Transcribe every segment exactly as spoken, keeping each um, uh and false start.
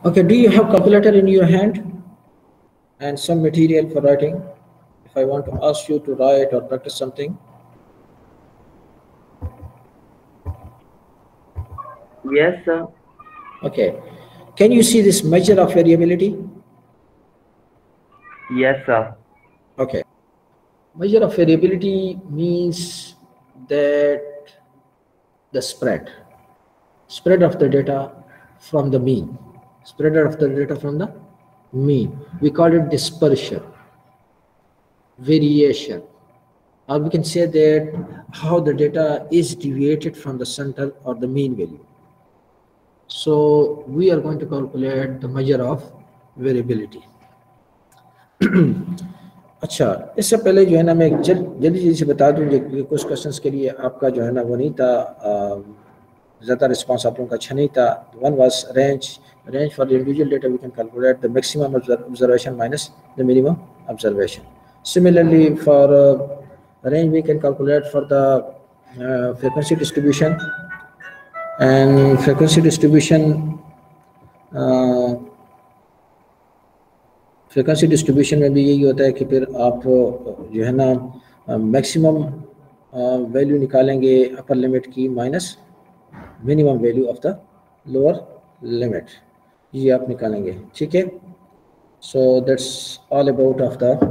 Okay, do you have calculator in your hand and some material for writing? If I want to ask you to write or practice something. Yes, sir. Okay, can you see this measure of variability? Yes, sir. Okay, measure of variability means that the spread, spread of the data from the mean, spread of the data from the mean. We call it dispersion, variation, or we can say that how the data is deviated from the center or the mean value. So we are going to calculate the measure of variability. अच्छा, इससे पहले जो है ना मैं जल, जल्दी जल्दी से बता दूं कि कुछ क्वेश्चंस के लिए आपका जो है ना वो नहीं था, ज़्यादा रिस्पांस आप लोगों का अच्छा नहीं था. One was range range for the individual data we can calculate the maximum observation minus the minimum observation. Similarly for range we can calculate for the frequency distribution, and frequency distribution frequency distribution में भी यही होता है कि फिर आप जो है ना मैक्सिमम वैल्यू निकालेंगे अपर लिमिट की minus minimum value of the lower limit, ये आप निकालेंगे. ठीक है, so that's all about of the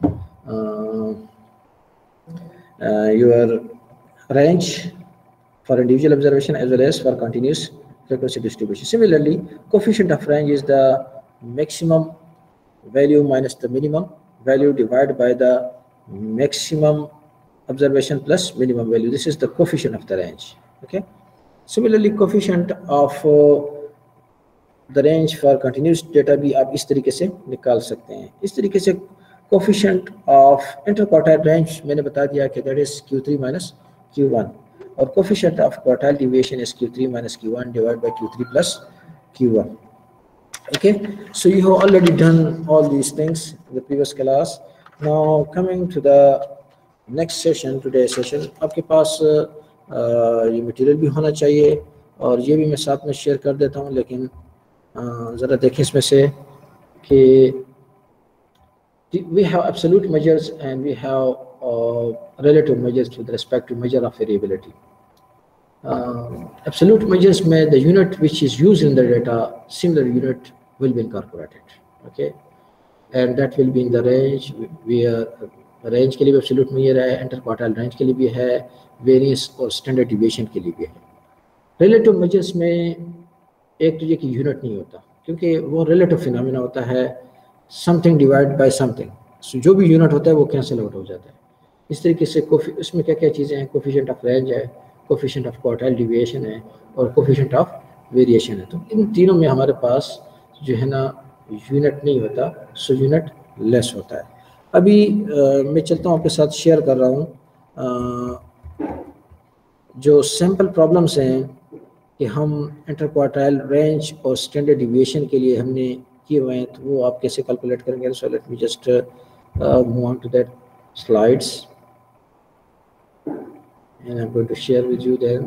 your range for individual observation as well as for continuous frequency distribution. Similarly, coefficient of range is the maximum value minus the minimum value divided by the maximum observation plus minimum value. This is the coefficient of the range. Okay. Similarly, coefficient of uh, the range for continuous data भी आप इस तरीके से निकाल सकते हैं. इस तरीके से coefficient of interquartile range मैंने बता दिया कि that is Q three minus Q one. Or coefficient of quartile deviation is Q three minus Q one divided by Q three plus Q one. Okay, so you have already done all these things in the previous class. Now coming to the next session, today's session, आपके पास ये material भी होना चाहिए और ये भी मैं साथ में शेयर कर देता हूँ, लेकिन ज़रा देखें इसमें से कि we have absolute measures and we have uh, relative measures with respect to measure of variability. Uh, absolute measures में the unit which is used in the data, similar unit will be incorporated. Okay, and that will be in the range. We are range के लिए भी absolute measure है, interquartile range के लिए भी है, variance और standard deviation के लिए भी है. Relative measures में एक तो ये कि unit नहीं होता, क्योंकि वो relative phenomena होता है, something divided by something. So जो भी unit होता है वो cancel out हो जाता है. इस तरीके से इसमें क्या क्या चीज़ें हैं, coefficient of range है, coefficient of quartile deviation है और coefficient of variation है. तो इन तीनों में हमारे पास जो है ना unit नहीं होता, so unit less होता है. अभी आ, मैं चलता हूँ आपके साथ शेयर कर रहा हूँ जो सैम्पल प्रॉब्लम्स हैं कि हम इंटरक्वार्टाइल रेंज और स्टैंडर्ड डिविएशन के लिए हमने किए हुए हैं, तो वो आप कैसे कैलकुलेट करेंगे. So let me just move on to that slides and I'm going to share with you then.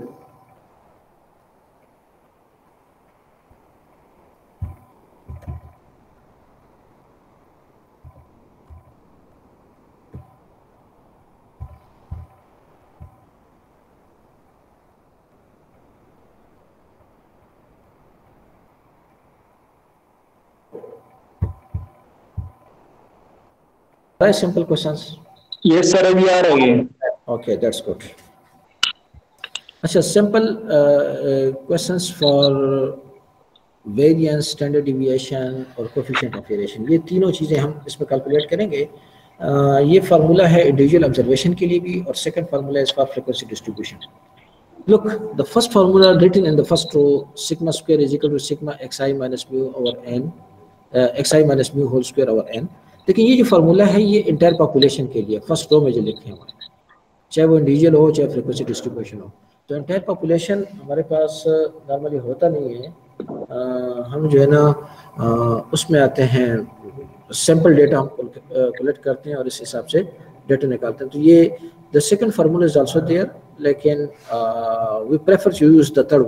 Very simple questions. Yes, sir. We are again. Okay, that's good. अच्छा, simple uh, questions for variance, standard deviation और coefficient of variation, ये तीनों चीज़ें हम इसमें calculate करेंगे. uh, ये formula है इंडिविजुअल ऑब्जर्वेशन के लिए भी और second formula is for frequency distribution. Look, the first formula written in the first row, sigma square is equal to sigma xi minus mu over n, uh, xi minus mu whole square over n. लेकिन ये जो formula है ये entire population के लिए first row में जो लिखे हैं, चाहे वो इंडिविजुअल हो चाहे फ्रीक्वेंसी डिस्ट्रीब्यूशन हो. तो इंटायर पॉपुलेशन हमारे पास नॉर्मली होता नहीं है. आ, हम जो है ना आ, उसमें आते हैं, सैम्पल डेटा हम कलेक्ट करते हैं और इस हिसाब से डेटा निकालते हैं. तो ये the second formula is also there, लेकिन we prefer to use the third one.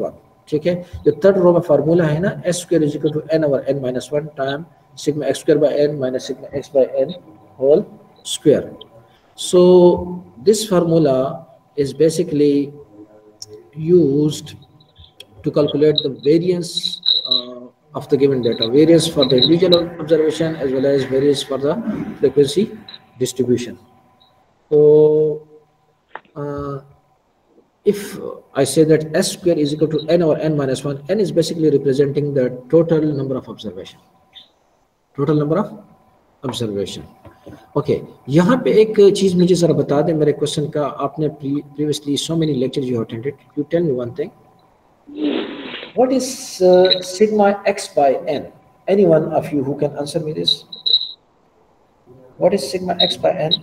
ठीक है। जो थर्ड रो में फार्मूला है ना, S square is equal to N over N minus one time sigma x square by N minus sigma x by N whole square. So this formula is basically used to calculate the variance uh, of the given data, variance for the individual observation as well as variance for the frequency distribution. So uh, if I say that s square is equal to n over n minus one, n is basically representing the total number of observation, total number of observation. Okay okay, यहाँ पे एक चीज मुझे जरा बता दें मेरे question का. आपने previously so many lecture you attended, you tell me one thing, what is sigma x by N? Anyone of you who can answer me this? What is sigma x by N?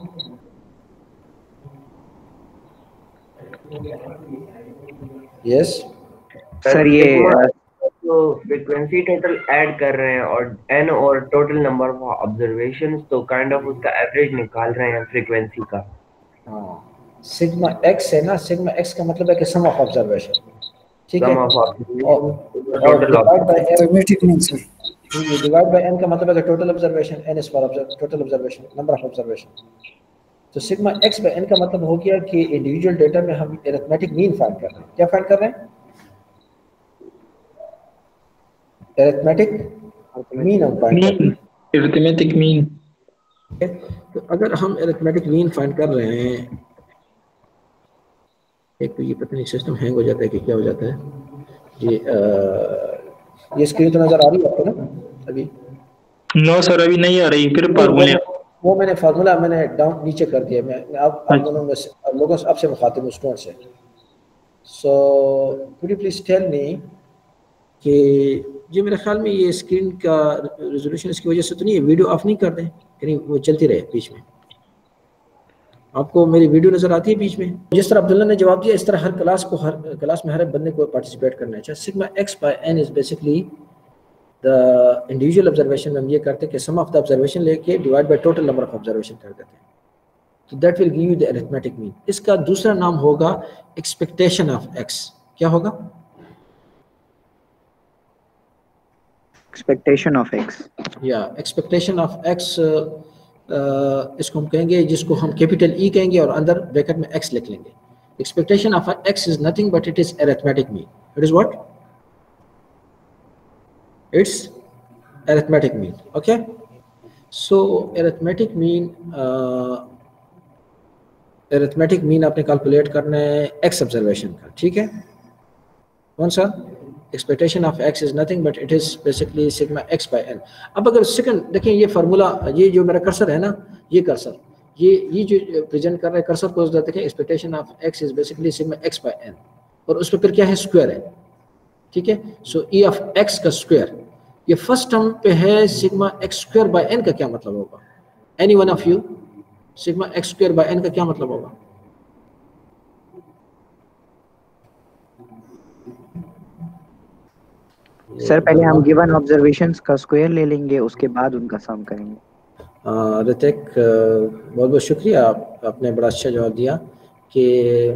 Yes sir, ये तो frequency total add कर रहे हैं और N और total number of observations, तो kind of उसका average निकाल रहे हैं फ्रीक्वेंसी का. हाँ, सिग्मा एक्स है ना, सिग्मा एक्स का मतलब है कि सम ऑफ ऑब्जर्वेशन, ठीक है, और divide by arithmetic mean sir, divide by N का मतलब है कि total observation, N is for total observation, number of observation. तो सिग्मा एक्स बाय एन का मतलब हो गया कि इंडिविजुअल डेटा में हम अरिथमेटिक मीन फाइंड कर रहे हैं. क्या फाइंड कर रहे हैं? अरिथमेटिक मीन हम फाइंड कर रहे हैं. Arithmetic mean. तो अगर हम अरिथमेटिक मीन फाइंड कर रहे हैं, एक तो ये पता नहीं सिस्टम हैंग हो जाता है कि क्या हो जाता है. ये आ, ये स्क्रीन तो नजर आ रही है आपको ना अभी? नो सर, अभी नहीं आ रही. फिर फार्मूला, वो मैंने फार्मूला मैंने डाउन नीचे कर दिया. मैं आप आप दोनों में से लोगों से आपसे मुखातिब हूं, स्टूडेंट से. So could you please tell me कि ये मेरे ख्याल में ये स्क्रीन का रेजोल्यूशन इसकी वजह से तो नहीं है, वीडियो ऑफ नहीं कर दें, कहीं वो चलती रहे बीच में. आपको मेरी वीडियो नजर आती है बीच में? जिस तरह अब्दुल्ला ने जवाब दिया, इस तरह हर क्लास को हर क्लास में हर बंदे को पार्टिसिपेट करना चाहिए. Sigma x by n is basically the individual observation में हम ये करते हैं कि सम ऑफ द ऑब्जर्वेशन लेके divide by total number of observation कर देते हैं. तो that will give you the arithmetic mean. इसका दूसरा नाम होगा एक्सपेक्टेशन ऑफ एक्स. क्या होगा? Expectation of x. या एक्सपेक्टेशन ऑफ एक्स इसको हम कहेंगे, जिसको हम कैपिटल ई कहेंगे और अंदर ब्रैकेट में एक्स लिख लेंगे. Expectation of x is nothing but it is arithmetic mean. It is what? It's arithmetic mean. Okay, so arithmetic mean, arithmetic mean आपने कैलकुलेट करना है एक्स ऑब्जर्वेशन का, ठीक है. कौन सा? Expectation of x is nothing but it is basically sigma x by n. अब अगर सेकंड देखें, ये फार्मूला, ये जो मेरा कर्सर है ना, ये कर्सर, ये ये जो प्रेजेंट कर रहा है कर्सर को देखें, expectation of x is basically sigma x by n, और उस पर फिर क्या है? स्क्वायर है, ठीक है. सो ई ऑफ एक्स का स्क्वायर, ये फर्स्ट टर्म पे है sigma x square by N का क्या मतलब होगा? Any one of you, sigma x square by N का क्या मतलब होगा? सर पहले हम गिवन ऑब्जर्वेशंस का स्क्वायर ले लेंगे, उसके बाद उनका सम करेंगे. ऋतिक, बहुत बहुत शुक्रिया, आप आपने बड़ा अच्छा जवाब दिया कि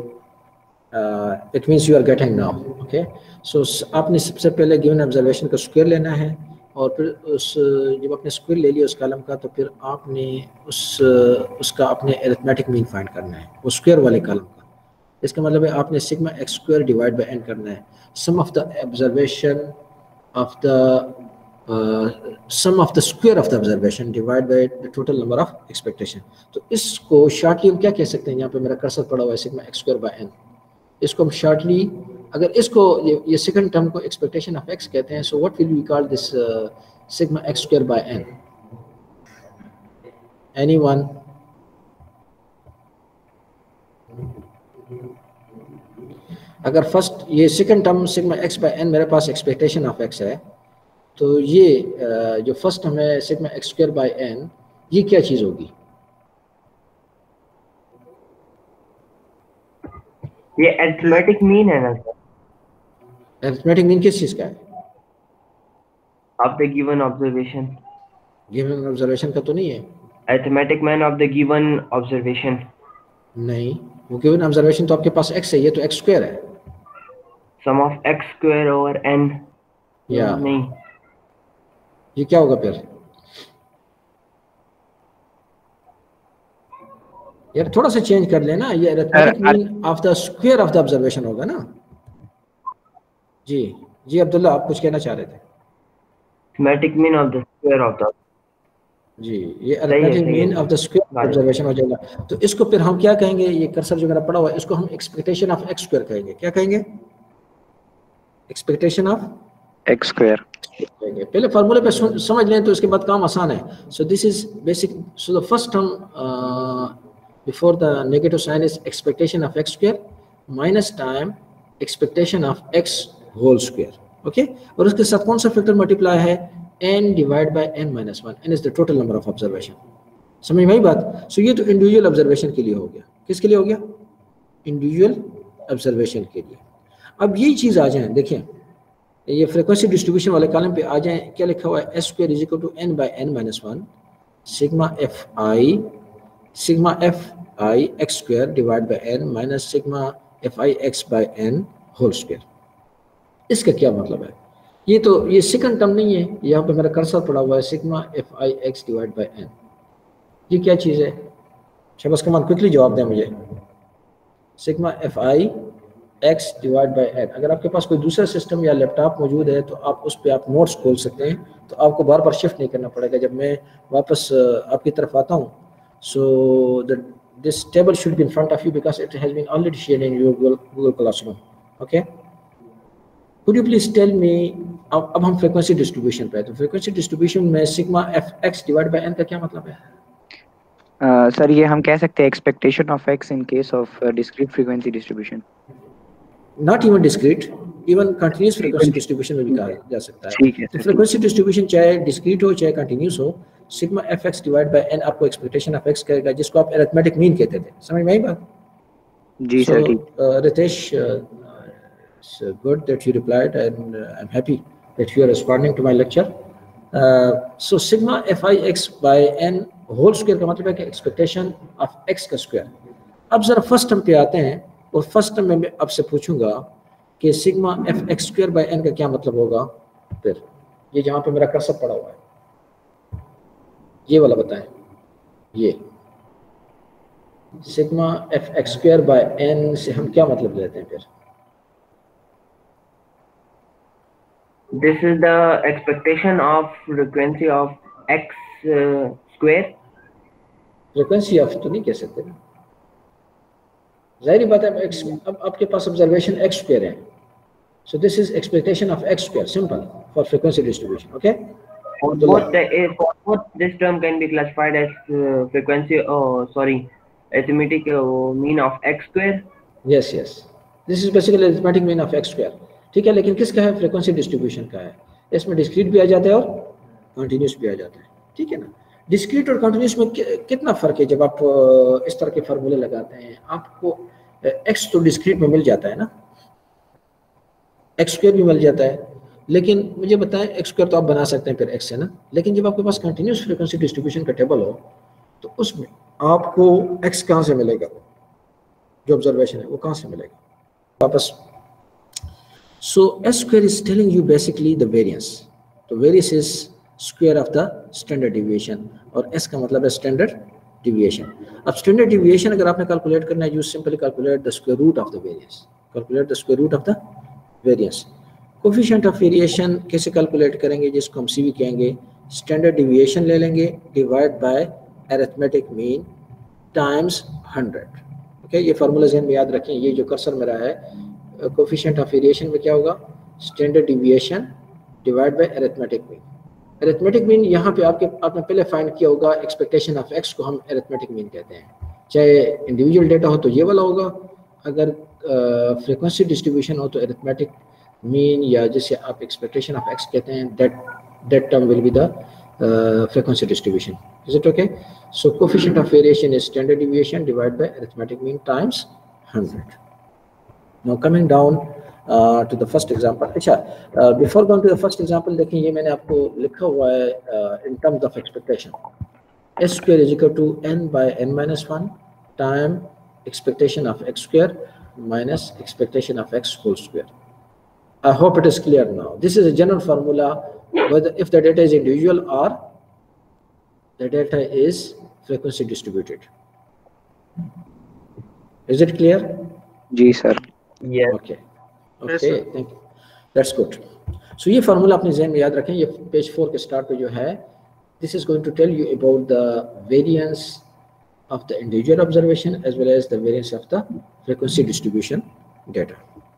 it means you are getting now. Okay, so आपने सबसे पहले गिवन ऑब्जर्वेशन का स्क्वायर लेना है, और फिर उस जब आपने स्क्वायर ले लिया उस कॉलम का, तो फिर आपने उस उसका अपने अरिथमेटिक मीन फाइंड करना है, वो स्क्वायर वाले कॉलम का. इसका मतलब है आपने sigma x square divide by n करना है, sum of the observation of the uh, sum of the square of the observation divided by the total number of expectation. तो इसको शॉर्टली हम क्या कह सकते हैं? यहाँ पे मेरा कर्सर पड़ा हुआ है sigma x square by n. इसको हम शॉर्टली, अगर इसको ये, ये सेकंड टर्म को एक्सपेक्टेशन ऑफ एक्स कहते हैं, so what will we call this sigma x square by N? Anyone? अगर फर्स्ट ये second term sigma x by n मेरे पास एक्सपेक्टेशन ऑफ एक्स है, तो ये जो फर्स्ट टर्म है sigma x square by n, ये क्या चीज होगी? ये अरिथमेटिक मीन है ना सर? अरिथमेटिक मीन किस चीज का है? Of the given observation. Given observation का तो नहीं है. Arithmetic mean of the given observation. नहीं, वो गिवन ऑब्जर्वेशन तो आपके पास एक्स है, ये तो एक्स स्क्वायर है. Sum of x square over n. या नहीं, ये क्या होगा फिर? यार थोड़ा सा चेंज कर लेना, ये arithmetic mean of the square of the observation होगा ना। जी जी अब्दुल्ला, आप कुछ कहना चाह रहे थे? Arithmetic mean of the square of the. जी, ये सही है, अरिथमेटिक सही है, mean of the square observation हो जाएगा। तो इसको फिर हम क्या कहेंगे? ये कर्सर जो मेरा पड़ा हुआ है, इसको हम एक्सपेक्टेशन ऑफ एक्स स्क्वायर कहेंगे। क्या कहेंगे? Expectation of x square. पहले फार्मूले पे समझ लें तो इसके बाद काम आसान है। So this is basic. So the first term before the negative sign is expectation of x square minus time expectation of x whole square. Okay, और उसके साथ कौन सा फैक्टर मल्टीप्लाई है? n divide by n minus one. n is the total number of observation. समझ में आई बात? सो so ये तो इंडिविजुअल ऑब्जर्वेशन के लिए हो गया। किसके लिए हो गया? इंडिविजुअल ऑब्जर्वेशन के लिए। अब यही चीज आ जाए, देखिए ये फ्रीक्वेंसी डिस्ट्रीब्यूशन वाले कॉलम पे आ जाए, क्या लिखा हुआ है? S square is equal to n by n minus one sigma f i sigma f i x square divide by n minus sigma f i x by n whole square. इसका क्या मतलब है? ये तो ये सेकंड टर्म नहीं है, यहाँ पे मेरा कर्सर पड़ा हुआ है sigma f i x divide by n. ये क्या चीज़ है? शहबाज कमान क्विकली जवाब दें मुझे। Sigma f i x divide by n. अगर आपके पास कोई दूसरा सिस्टम या लैपटॉप मौजूद है तो आप उस पर आप नोट्स खोल सकते हैं, तो आपको बार बार शिफ्ट नहीं करना पड़ेगा जब मैं वापस आपकी तरफ आता हूँ। So the this table should be in front of you because it has been already shared in your Google classroom. Okay, could you please tell me, अब अब हम फ्रीक्वेंसी डिस्ट्रीब्यूशन पे हैं, तो फ्रीक्वेंसी डिस्ट्रीब्यूशन में sigma f x divide by n का क्या मतलब है? सर uh, ये हम कह सकते हैं expectation of x in case of discrete frequency distribution. Not even discrete, even continuous frequency distribution में भी कहा जा सकता है। ठीक है, तो फ्रीक्वेंसी डिस्ट्रीब्यूशन चाहे डिस्क्रीट हो चाहे कंटिन्यूस हो, sigma f x divide by n आपको एक्सपेक्टेशन ऑफ एक्स करेगा, जिसको आप अरिथमेटिक मीन कहते थे। समझ में आई बात? जी सर, ठीक। Ritesh, good that you replied and I am happy that you are responding to my lecture. So sigma f i x by N whole square का मतलब है कि एक्सपेक्टेशन ऑफ एक्स का स्क्वायर। अब जरा फर्स्ट टर्म पे आते हैं, और फर्स्ट टर्म में मैं आपसे पूछूंगा कि sigma f x square by N का क्या मतलब होगा। फिर ये जहां पे मेरा कर्सर पड़ा हुआ है, ये वाला बताएं। ये sigma f x square by n से हम क्या मतलब लेते हैं? फिर this is the expectation of frequency of x square. Frequency of तो नहीं कह सकते ना, जाहिर बात है। एक्स, अब आपके पास ऑब्जर्वेशन एक्स स्क्वायर है, so this is expectation of x square, simple for frequency distribution. Okay, both the, for both this term can be classified as uh, frequency, oh sorry, arithmetic uh, mean of x square. yes yes this is basically arithmetic mean of x square। ठीक है, लेकिन किसका है? Frequency distribution का है। इसमें discrete भी आ जाता है और कंटिन्यूस भी आ जाता है। ठीक है ना? डिस्क्रीट और कंटिन्यूस में कि, कितना फर्क है? जब आप इस तरह के फार्मूले लगाते हैं, आपको एक्स तो डिस्क्रीट में मिल जाता है ना, एक्स स्क्वायर भी मिल जाता है, लेकिन मुझे बताएं एक्स स्क्वायर तो आप बना सकते हैं फिर एक्स है ना, लेकिन जब आपके पास कंटिन्यूस फ्रीक्वेंसी डिस्ट्रीब्यूशन का टेबल हो तो उसमें आपको एक्स कहाँ से मिलेगा? जो ऑब्जर्वेशन है वो कहाँ से मिलेगा? वापस, so s square is telling you basically the variance. तो variance is square of the standard deviation, और एस का मतलब है स्टैंडर्ड डिविएशन। अब स्टैंडर्ड डिविएशन अगर आपने कैलकुलेट करना है, you simply calculate the square root of the variance. Calculate the square root of the variance. Coefficient of variation कैसे कैलकुलेट करेंगे? जिसको हम सीवी कहेंगे। स्टैंडर्ड डिविएशन ले लेंगे divide by arithmetic mean times hundred. Okay, ये फार्मूला ज़हन में याद रखें। ये जो कर्सर मेरा है, कोफिशिएंट ऑफ वेरिएशन में क्या होगा? Standard deviation divide by arithmetic mean. Arithmetic mean यहाँ पे आपके आपने पहले फाइंड किया होगा, एक्सपेक्टेशन ऑफ एक्स को हम अरिथमेटिक मीन कहते हैं। चाहे इंडिविजुअल डेटा हो तो ये वाला होगा, अगर फ्रीक्वेंसी uh, डिस्ट्रीब्यूशन हो तो अरिथमेटिक मीन, या जिसे आप एक्सपेक्टेशन ऑफ एक्स कहते हैं, that that term will be the frequency distribution. Is it okay? So coefficient of variation is standard deviation divide by arithmetic mean times hundred. Now coming down to the first example. अच्छा, before going to the first example, देखें ये मैंने आपको लिखा हुआ है in terms of expectation. S square is equal to n by N minus one time expectation of x square minus expectation of x whole square. I hope it is clear now. This is a general formula, whether if the data is individual or the data is frequency distributed. Is it clear? जी sir. Yes. Okay. Okay. Thank you. That's good. So ये formula अपने ज़हन में याद रखें. ये page four के start पे जो है, this is going to tell you about the variance of the individual observation as well as the variance of the frequency distribution data.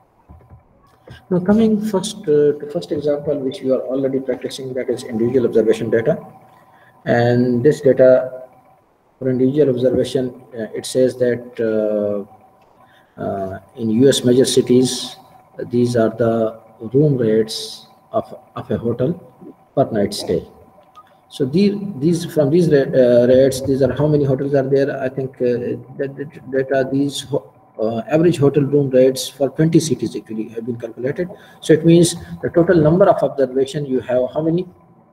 Now coming first uh, to first example, which we are already practicing, that is individual observation data. And this data for individual observation, uh, it says that uh, uh, in U S major cities, uh, these are the room rates of, of a hotel per night stay. So these, these from these uh, rates, these are how many hotels are there. I think uh, that, that, that are these uh, average hotel room rates for twenty cities actually have been calculated. So it means the total number of observation you have, how many?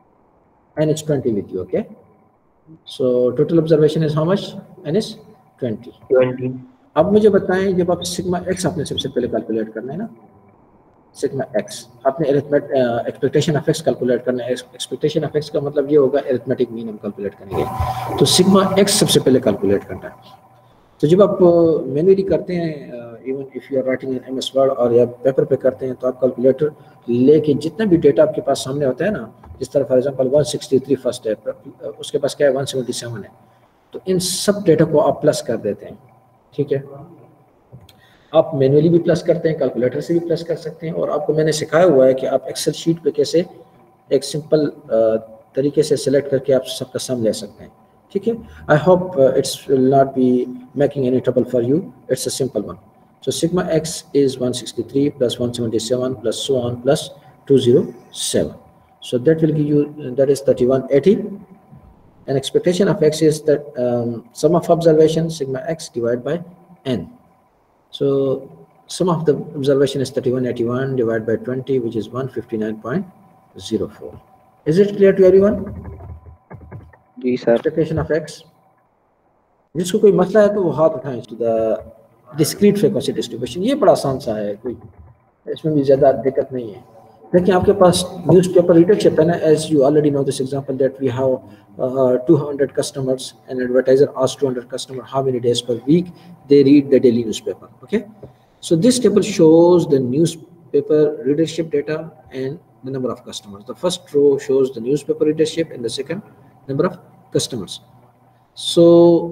N is twenty with you, okay? So total observation is how much? N is twenty. twenty. अब मुझे बताएं, जब आप sigma x आपने सबसे पहले calculate करना है ना, सिग्मा x आपने एक्सपेक्टेशन ऑफ x कैलकुलेट करना है. एक्सपेक्टेशन ऑफ x का मतलब ये होगा अरिथमेटिक मीन हम कैलकुलेट करेंगे. तो सिग्मा x सबसे पहले कैलकुलेट करना है. तो जब आप मैन्युअली करते हैं, even if you are writing in MS Word और या पेपर पे करते हैं, तो आप कैलकुलेटर लेके जितना भी डेटा आपके पास सामने होता है ना, जिस तरह for example one sixty-three first है, उसके पास क्या है one seventy-seven है, तो इन सब डेटा को आप प्लस कर देते हैं. ठीक है, आप मैन्युअली भी प्लस करते हैं, कैलकुलेटर से भी प्लस कर सकते हैं, और आपको मैंने सिखाया हुआ है कि आप एक्सेल शीट पे कैसे एक सिंपल तरीके से सिलेक्ट करके आप सबका सम ले सकते हैं. ठीक है, I hope it's will not be making any trouble for you. It's a simple one. So sigma x is one sixty-three plus one seventy-seven plus so on plus two oh seven. So that will give you, that is thirty-one eighty. And expectation of x is that um, sum of observation sigma x divided by n. So sum of the observation is thirty-one eighty-one divided by twenty, which is one fifty-nine point zero four. Is it clear to everyone? जी सर. Expectation of x. जिसको कोई मसला है तो वो हाथ उठाएं. To the discrete frequency distribution, ये बड़ा आसान सा है, कोई इसमें भी ज़्यादा दिक्कत नहीं है. देखिए आपके पास न्यूज़पेपर रीडरशिप है ना, as you already know this example that we have two hundred customers, an advertiser asks two hundred customer how many days per week they read the daily newspaper. Okay, so this table shows the newspaper readership data and the number of customers. The first row shows the newspaper readership and the second number of customers. So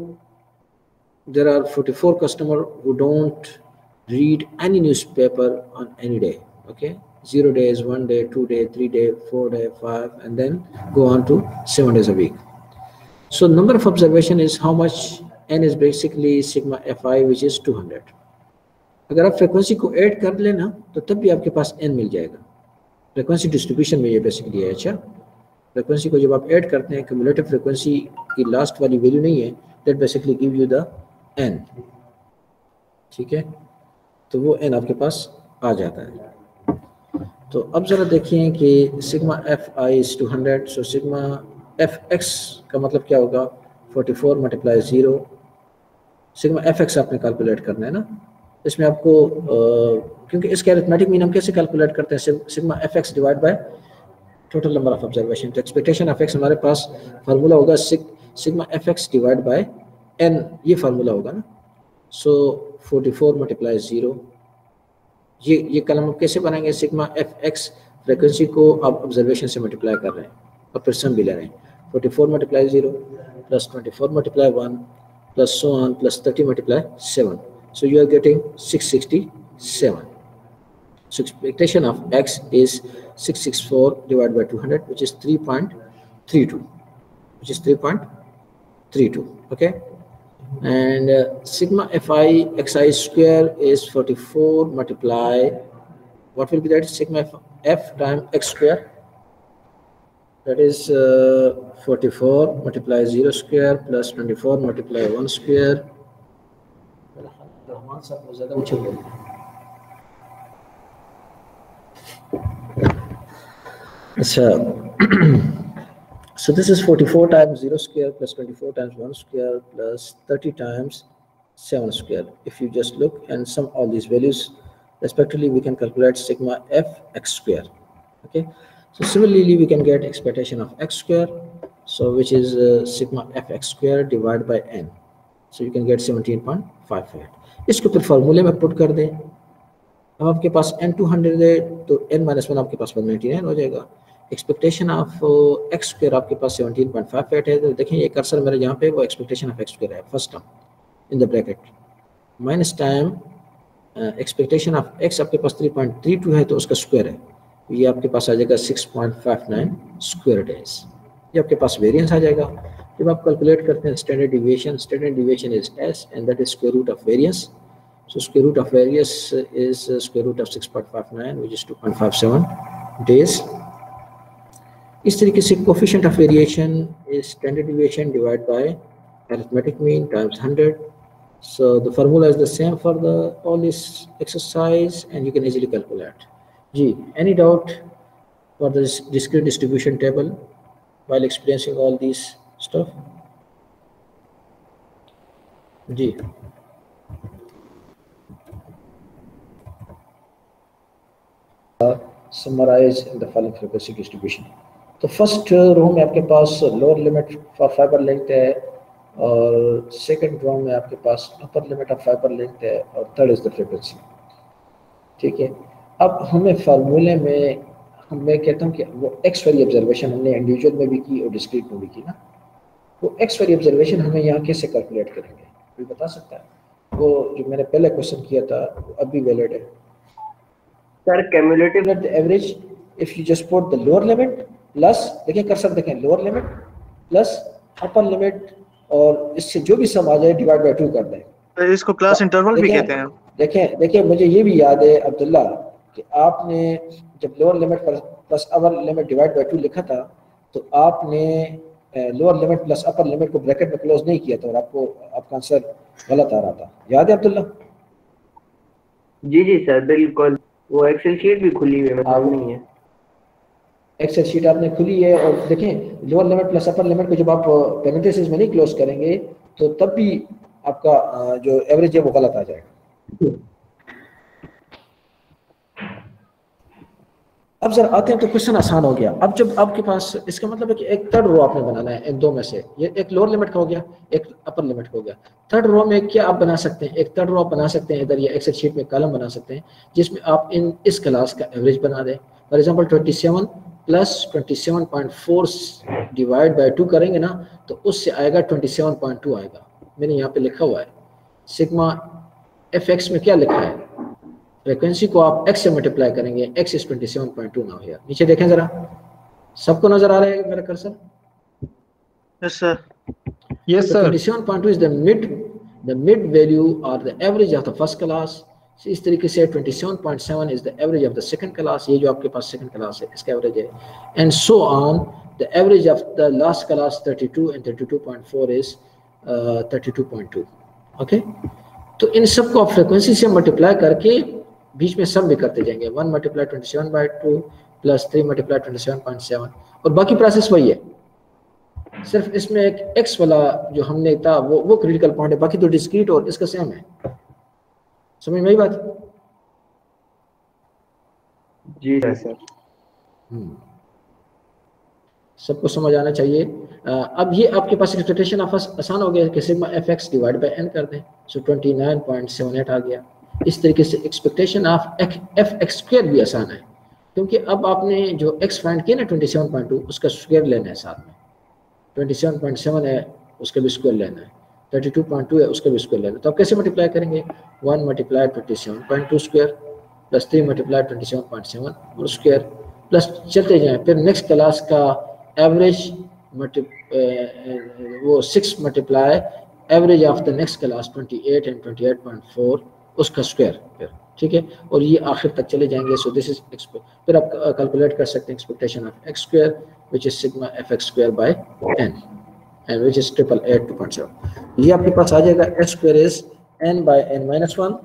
there are forty-four customers who don't read any newspaper on any day. Okay, zero days, one day, two day, three day, four day, five, and then go on to seven days a week. So number of observation is how much? N is basically sigma fi, which is two hundred. अगर आप frequency को add कर लेना तो तब भी आपके पास n मिल जाएगा. फ्रीक्वेंसी डिस्ट्रीब्यूशन में ये बेसिकली है. अच्छा, फ्रीक्वेंसी को जब आप ऐड करते हैं, क्यूमुलेटिव फ्रीक्वेंसी की लास्ट वाली वैल्यू नहीं है, that basically give you the n. ठीक है, तो वो n आपके पास आ जाता है. तो अब जरा देखिए कि sigma f i is two hundred. So sigma f x का मतलब क्या होगा? forty-four multiply zero. Sigma f x आपने कैलकुलेट करना है ना. इसमें आपको uh, क्योंकि इसके अरिथमेटिक मीन हम कैसे कैलकुलेट करते हैं? Sigma f x divide by total number of observation. तो एक्सपेक्टेशन ऑफ एक्स हमारे पास फार्मूला होगा sigma f x divide by n, ये फार्मूला होगा ना. सो forty-four मल्टीप्लाई जीरो, ये ये कलम आप कैसे बनाएंगे? सिग्मा एफ एक्स फ्रीक्वेंसी को आप ऑब्जर्वेशन से मल्टीप्लाई कर रहे हैं और फिर सम भी ले रहे हैं. forty-four multiply zero plus twenty-four multiply one plus so on plus thirty multiply seven. So you are getting six sixty-seven. So expectation of x is six sixty-four divided by two hundred, which is three point three two, which is three point three two. Okay, and uh, sigma fi xi square is forty-four multiply, what will be that? Sigma f, f times x square, that is uh, forty-four multiply zero square plus twenty-four multiply one square. So this is forty-four times zero square plus twenty-four times one square plus thirty times seven square. If you just look and sum all these values, respectively, we can calculate sigma f x square. Okay, so similarly we can get expectation of x square, so which is uh, sigma f x square divided by n, so you can get seventeen point five eight. इसको फिर फॉर्मूले में put कर दें, अब आपके पास n two hundred है तो n माइनस वन आपके पास वन नाइन्टी नाइन हो जाएगा। एक्सपेक्टेशन ऑफ एक्स स्क्वायर आपके पास सेवनटीन पॉइंट फाइव एट है, तो देखें ये कर्सर मेरे यहाँ पे वो एक्सपेक्टेशन ऑफ एक्स स्क्वायर है first term in the bracket, minus time expectation of x आपके पास थ्री पॉइंट थ्री टू है तो उसका स्क्वायर है, ये आपके पास आ जाएगा six point five nine square days, ये आपके पास वेरिएंस आ जाएगा। जब आप कैलकुलेट करते हैं standard deviation, standard deviation is s and that is square root of variance, so square root of variance is uh, square root of six point five nine which is two point five seven days. इस तरीके से coefficient of variation is standard deviation divided by arithmetic mean times one hundred. So the formula is the same for the all this exercise and you can easily calculate. जी, any doubt for this discrete distribution table while experiencing all these stuff? जी summarize in the following frequency distribution. तो first row में आपके पास lower limit for fibre length है और second row में आपके पास upper limit of fibre length है और थर्ड इज द फ्रीक्वेंसी। ठीक है, अब हमें फार्मूले में हम मैं कहता हूँ कि वो एक्स वाली ऑब्जर्वेशन हमने इंडिविजुअल में भी की और डिस्क्रीट में भी की ना, वो एक्स वाली ऑब्जर्वेशन हमें यहाँ कैसे कैलकुलेट करेंगे, कोई बता सकता है? वो जो मैंने पहले क्वेश्चन किया था वो अभी वैलिड है sir. Cumulative average if you just put the lower limit plus, देखिए कर सकते हैं lower limit plus upper limit और इससे जो भी सम आ जाए डिवाइड बाय टू कर दें, तो इसको क्लास इंटरवल भी कहते हैं। देखें देखिए मुझे ये भी याद है अब्दुल्ला कि आपने जब lower limit plus upper limit divide by two लिखा था तो आपने lower limit plus upper limit को ब्रैकेट में क्लोज नहीं किया था और आपको आपका आंसर गलत आ रहा था, याद है अब्दुल्ला? जी जी सर बिल्कुल, वो एक्सेल शीट भी खुली हुई है, मतलब नहीं है एक्सेल शीट आपने खुली है और देखें lower limit plus upper limit को जब आप पेरेंथेसिस में नहीं क्लोज करेंगे तो तब भी आपका जो एवरेज है वो गलत आ जाएगा। अब जरा आते हैं तो क्वेश्चन आसान हो गया। अब जब आपके पास इसका मतलब है कि एक थर्ड रो आपने बनाना है इन दो में से, ये एक लोअर लिमिट का हो गया एक अपर लिमिट का हो गया। थर्ड रो में क्या आप बना सकते हैं, एक थर्ड रो आप बना सकते हैं इधर, ये एक्सेल शीट में कॉलम बना सकते हैं जिसमें आप इन इस क्लास का एवरेज बना दें। For example twenty seven plus twenty seven point four divide by two करेंगे ना तो उससे आएगा ट्वेंटी सेवन पॉइंट टू आएगा। मैंने यहाँ पे लिखा हुआ है सिग्मा एफ एक्स में क्या लिखा है, फ्रीक्वेंसी को आप x से मल्टीप्लाई करेंगे, x is twenty seven point two now here. नीचे देखें जरा, सबको नजर आ रहा है मेरा cursor? Yes sir, yes sir. Twenty seven point two is the mid the mid value और the average of the first class. इस तरीके से twenty seven point seven is the average of the second class, ये जो आपके पास second class है इसका average है, and so on the average of the last class thirty two and thirty two point four is thirty two point two. Okay, तो इन सबको आप फ्रीक्वेंसी से मल्टीप्लाई करके बीच में सम भी करते जाएंगे, one multiply twenty seven by two plus three multiply twenty seven point seven, और बाकी प्रोसेस वही है, सिर्फ इसमें एक एक्स वाला जो हमने था वो वो क्रिटिकल पॉइंट है, बाकी तो डिस्क्रीट और इसका सेम है। समझ में आई बात? जी सर। हम्म, सबको समझ आना चाहिए। आ, अब ये आपके पास एक्सपेक्टेशन ऑफ आसान हो गया कि sigma f x divide by n कर दें, so twenty nine point seven eight आ गया। इस तरीके से expectation of f x square भी आसान है, क्योंकि अब आपने जो एक्स फाइंड किया ना ट्वेंटी सेवन पॉइंट टू उसका स्क्वायर लेना है, साथ में ट्वेंटी सेवन पॉइंट सेवन है उसका भी स्क्वायर लेना है, थर्टी टू पॉइंट टू है उसका भी स्क्वायर लेना है। तो आप कैसे मल्टीप्लाई करेंगे, one multiply twenty seven point two square plus three multiply twenty seven point seven और स्क्वायर प्लस चलते जाएँ, फिर नेक्स्ट क्लास का एवरेज मल्टी वो six multiply average of the next class twenty eight and twenty eight point four उसका square फिर, ठीक है, और ये आखिर तक चले जाएंगे। सो दिस इज फिर आप कैलकुलेट कर सकते हैं expectation of x square which is sigma f x square by n and which is triple eight two point seven. ये आपके पास आ जाएगा x square is n by N minus one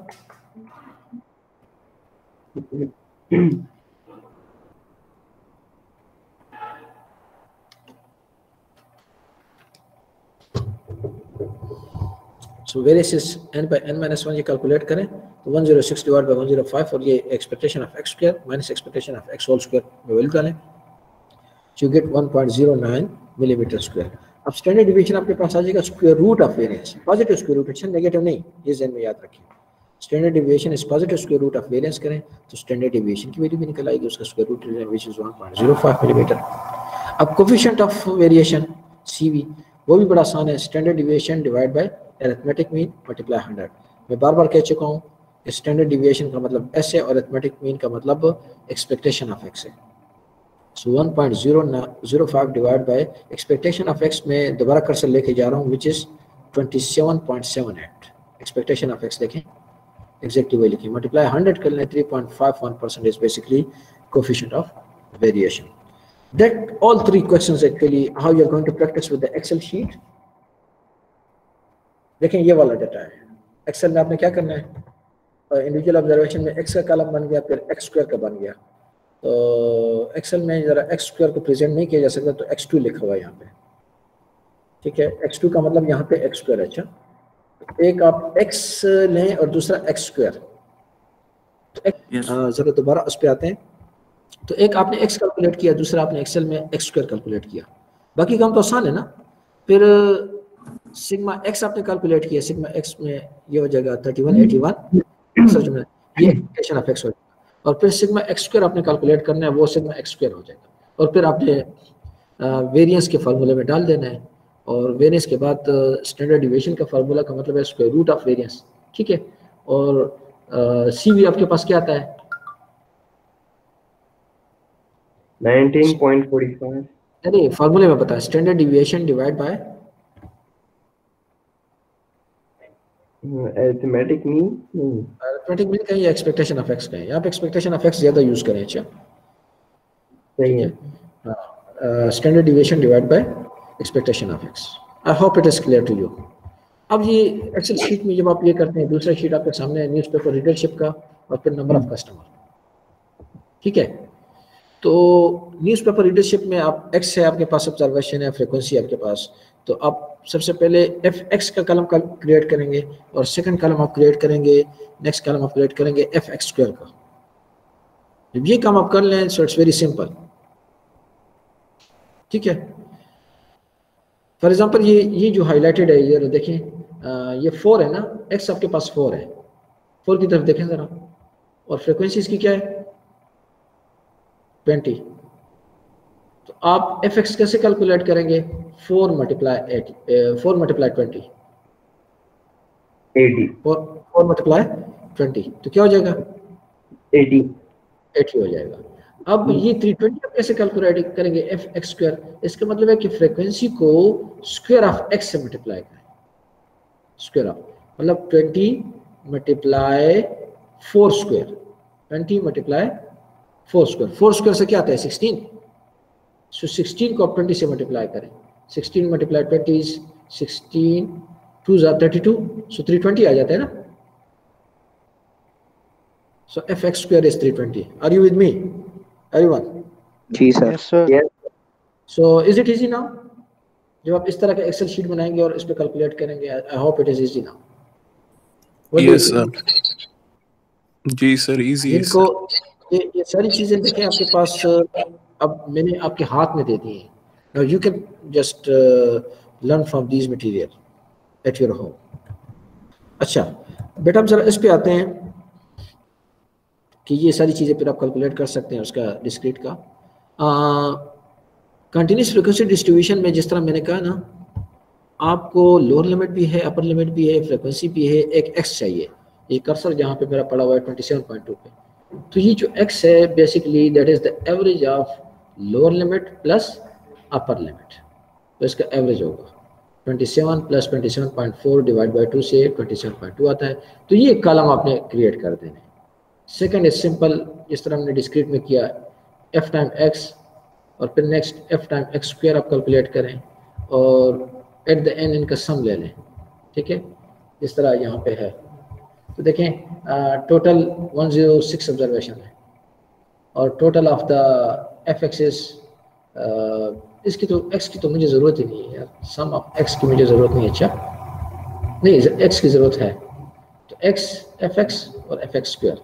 so variance is n by n minus one, ये कैलकुलेट करें तो one hundred six divide by one hundred five, और ये expectation of x square minus expectation of x whole square में value डालें, you get one point zero nine millimetre square. अब standard division आपके पास आ जाएगा square root of variance, positive square root, अच्छा नेगेटिव नहीं, ये ज़हन में याद रखिए। Standard division is positive square root of variance करें तो स्टैंडर्ड डिवीजन की वैल्यू भी निकल आएगी, उसका square root which is one point zero five millimetre. अब कोफिशिएंट ऑफ वेरिएशन सीवी, वो भी बड़ा आसान है, standard deviation divide by arithmetic mean multiply hundred. मैं बार बार कह चुका हूँ कि स्टैंडर्ड डिवीएशन का मतलब एस है और अरिथमेटिक मीन का मतलब एक्सपेक्टेशन ऑफ एक्स है। So one point zero five divide by expectation of x में दोबारा कर्सर लेके जा रहा हूँ which is twenty-seven point seven eight। Expectation of x देखें, एग्जैक्टली वही लिखें, मल्टीप्लाई हंड्रेड कर लें, three point five one percent is basically coefficient of variation. That all three questions actually how you are going to practice with the Excel sheet. देखें ये वाला data है, Excel में आपने क्या करना है, इंडिविजुअल ऑब्जर्वेशन में एक्स का कॉलम बन गया, फिर एक्स स्क्वायर का बन गया, तो एक्सेल में जरा एक्स स्क्वायर को प्रेजेंट नहीं किया जा सकता तो एक्स टू लिखा हुआ है यहाँ पे, ठीक है, एक्स टू का मतलब यहाँ पे एक्स स्क्वायर। अच्छा, एक आप एक्स लें और दूसरा एक्स स्क्वायर, तो जरा दोबारा उस पर आते हैं, तो एक आपने एक्स कैलकुलेट किया, दूसरा आपने एक्सेल में एक्स स्क्वायर कैलकुलेट किया, बाकी काम तो आसान है ना। फिर सिग्मा एक्स आपने कैलकुलेट किया, सिग्मा एक्स में ये हो जाएगा thirty-one eighty-one, ये एक्सपेक्टेशन ऑफ एक्स हो जाएगा, और फिर सिग्मा एक्स स्क्वायर आपने कैलकुलेट करना है, वो सिग्मा एक्स स्क्वायर हो जाएगा, और फिर आपने वेरिएंस के फार्मूले में डाल देना है, और वेरिएंस के बाद स्टैंडर्ड डिवीएशन का फार्मूला का मतलब है स्क्वायर रूट ऑफ वेरिएंस, ठीक है। और सी वी आपके पास क्या आता है, nineteen point four five। अरे फार्मूले में पता है, standard deviation divide by arithmetic mean, arithmetic mean का, ये एक्सपेक्टेशन ऑफ एक्स का है, यहाँ पे एक्सपेक्टेशन ऑफ एक्स ज्यादा यूज करें। अच्छा सही है, standard deviation divide by expectation of x. I hope it is clear to you. अब ये एक्सेल शीट में जब आप ये करते हैं, दूसरा शीट आपके सामने है न्यूज़पेपर रीडरशिप का और फिर नंबर ऑफ कस्टमर, ठीक है। तो न्यूज़पेपर रीडरशिप में आप एक्स है आपके पास, ऑब्जर्वेशन है, फ्रीक्वेंसी आपके पास, तो आप सबसे पहले एफ एक्स का कलम का क्रिएट करेंगे और सेकंड कलम आप क्रिएट करेंगे, नेक्स्ट कलम आप क्रिएट करेंगे एफ एक्स स्क्वायर का। जब ये काम आप कर लें सो इट्स वेरी सिंपल, ठीक है। फॉर एग्जांपल ये ये जो हाईलाइटेड है, ये देखें, आ, ये फोर है ना, एक्स आपके पास फोर है, फोर की तरफ देखें जरा, और फ्रीक्वेंसी इसकी क्या है ट्वेंटी। तो आप एफ एक्स कैसे कैलकुलेट करेंगे, four multiply eight, four multiply twenty, eighty, four four multiply twenty, तो क्या हो जाएगा eighty, एटी हो जाएगा। अब ये थ्री ट्वेंटी आप कैसे कैलकुलेट करेंगे, एफ एक्स स्क्वायर, इसका मतलब है कि फ्रीक्वेंसी को स्क्वायर ऑफ एक्स से मल्टीप्लाई करें, स्क्वायर ऑफ मतलब twenty multiply four square, twenty multiply four square, four square से क्या आता है सिक्सटीन, सो सिक्सटीन को आप ट्वेंटी से मल्टीप्लाई करें, sixteen multiply twenty is sixteen, two जा thirty two, so three twenty आ जाता है ना। So f x square is three twenty. Are you with me everyone? जी sir. Yes, sir. yes, so is it easy now? जब आप इस तरह के एक्सेल शीट बनाएंगे और इस पे कैलकुलेट करेंगे, I hope it is easy now. Yes sir, जी सर, इजी है इनको सर। ये ये सारी चीजें देखें आपके पास, अब मैंने आपके हाथ में दे दी हैं। Now you can just learn from these material at your home. अच्छा बेटा, हम जरा इस पे आते हैं कि ये सारी चीज़ें फिर आप कैलकुलेट कर सकते हैं उसका डिस्क्रीट का। कंटिन्यूस फ्रीक्वेंसी डिस्ट्रीब्यूशन में जिस तरह मैंने कहा ना, आपको लोअर लिमिट भी है, अपर लिमिट भी है, फ्रीक्वेंसी भी है, एक एक्स चाहिए। ये कर्सर जहाँ पे मेरा पड़ा हुआ है ट्वेंटी सेवन पॉइंट टू पे, तो ये जो एक्स है basically that is the average of lower limit plus upper limit, तो इसका एवरेज होगा twenty seven plus twenty seven point four divide by two से ट्वेंटी सेवन पॉइंट टू आता है। तो ये कॉलम आपने क्रिएट कर देना है। सेकंड इज सिंपल, जिस तरह हमने डिस्क्रीट में किया, एफ टाइम एक्स और फिर next f time x square आप कैलकुलेट करें और एट द एंड इनका सम ले लें, ठीक है, इस तरह यहाँ पे है। तो देखें total one zero six observation है और total of the f x's, इसकी तो एक्स की तो मुझे ज़रूरत ही नहीं है यार, सम ऑफ एक्स की मुझे ज़रूरत नहीं है। अच्छा नहीं, एक्स की ज़रूरत है, तो एक्स एफ एक्स और एफ एक्स स्क्वायर,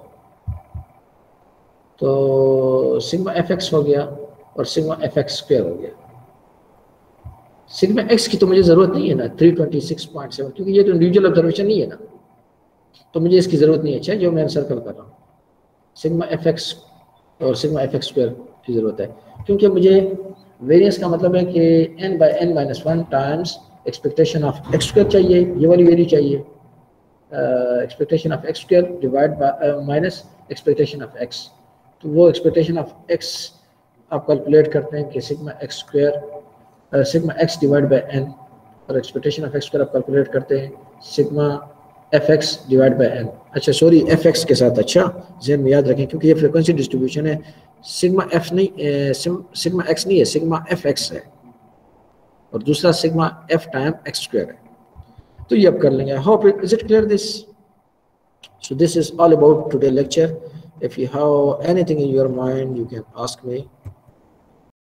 तो सिग्मा एफ एक्स हो गया और सिग्मा एफ एक्स स्क्वायर हो गया। सिग्मा एक्स की तो मुझे ज़रूरत नहीं है ना three twenty six point seven, क्योंकि ये तो इंडिविजुअल ऑब्जर्वेशन नहीं है ना, तो मुझे इसकी ज़रूरत नहीं है। अच्छा, जो मैं सर्कल कर रहा हूँ सिग्मा एफ एक्स और सिग्मा एफ एक्स स्क्वायर की ज़रूरत है, क्योंकि मुझे वेरिएंस का मतलब है कि n by n minus one times expectation of x square चाहिए, ये वाली वैल्यू चाहिए, expectation of x square divide by minus expectation of x. तो वो एक्सपेक्टेशन ऑफ एक्स आप कैलकुलेट करते हैं कि sigma x square sigma x divide by n, और एक्सपेक्टेशन ऑफ एक्स स्क्वायर आप कैलकुलेट करते हैं sigma f x divide by n. अच्छा सॉरी, एफ एक्स के साथ, अच्छा जहन में याद रखें, क्योंकि ये फ्रिक्वेंसी डिस्ट्रीब्यूशन है, सिग्मा एफ नहीं, सिग्मा एक्स नहीं है, सिग्मा एफ एक्स है, और दूसरा sigma f time x square है। तो ये अब कर लेंगे। I hope is it clear this? So this is all about today lecture. If you have anything in your mind you can ask me.